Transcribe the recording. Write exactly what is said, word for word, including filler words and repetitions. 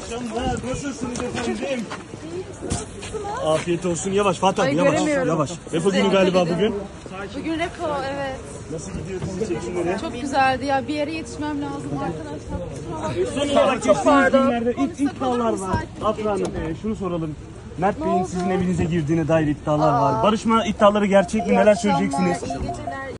akşamlar. Nasılsınız efendim? Afiyet olsun. Yavaş Fatih abi, yavaş. Yavaş. Repo günü galiba bugün. Bugün repo, evet. Nasıl gidiyor sizin çekimleri? Çok güzeldi ya. Bir yere yetişmem lazım arkadaşlar. Son olarak geçtiğimiz günlerde ilk iddialar var. Afra Hanım, e, şunu soralım. Mert Bey'in sizin evinize girdiğine dair iddialar var. Barışma iddiaları gerçek mi? Neler söyleyeceksiniz?